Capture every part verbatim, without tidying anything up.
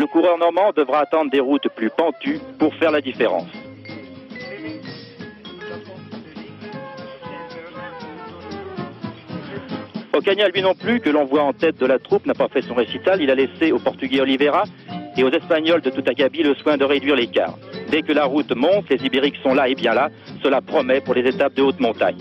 Le coureur normand devra attendre des routes plus pentues pour faire la différence. Ocaña, lui non plus, que l'on voit en tête de la troupe, n'a pas fait son récital. Il a laissé au Portugais Oliveira et aux Espagnols de Tutagabi le soin de réduire l'écart. Dès que la route monte, les Ibériques sont là et bien là. Cela promet pour les étapes de haute montagne.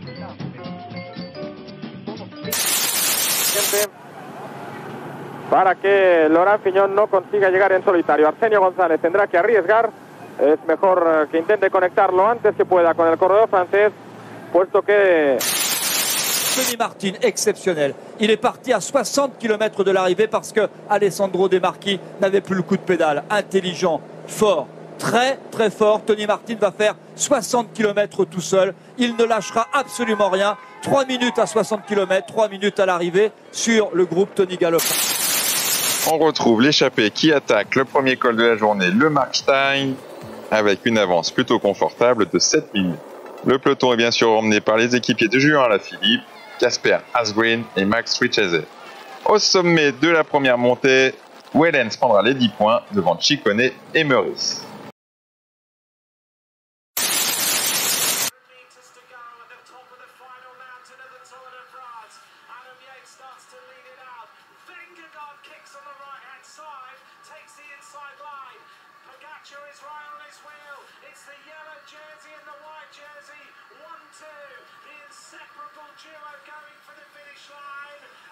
Para que Laurent Fignon no consiga llegar en solitario. Arsenio González tendrá que arriesgar. Es mejor que intente conectar lo antes que pueda con el corredor francés, puesto que... Tony Martin, exceptionnel. Il est parti à soixante kilomètres de l'arrivée parce que Alessandro De Marchi n'avait plus le coup de pédale. Intelligent, fort, très très fort. Tony Martin va faire soixante kilomètres tout seul. Il ne lâchera absolument rien. trois minutes à soixante kilomètres, trois minutes à l'arrivée sur le groupe Tony Galopin. On retrouve l'échappée qui attaque le premier col de la journée, le Markstein, avec une avance plutôt confortable de sept minutes. Le peloton est bien sûr emmené par les équipiers de Julien Alaphilippe, Casper Asgreen et Max Richeze. Au sommet de la première montée, Wellens prendra les dix points devant Ciccone et Meurice.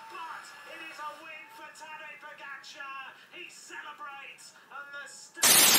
He celebrates and the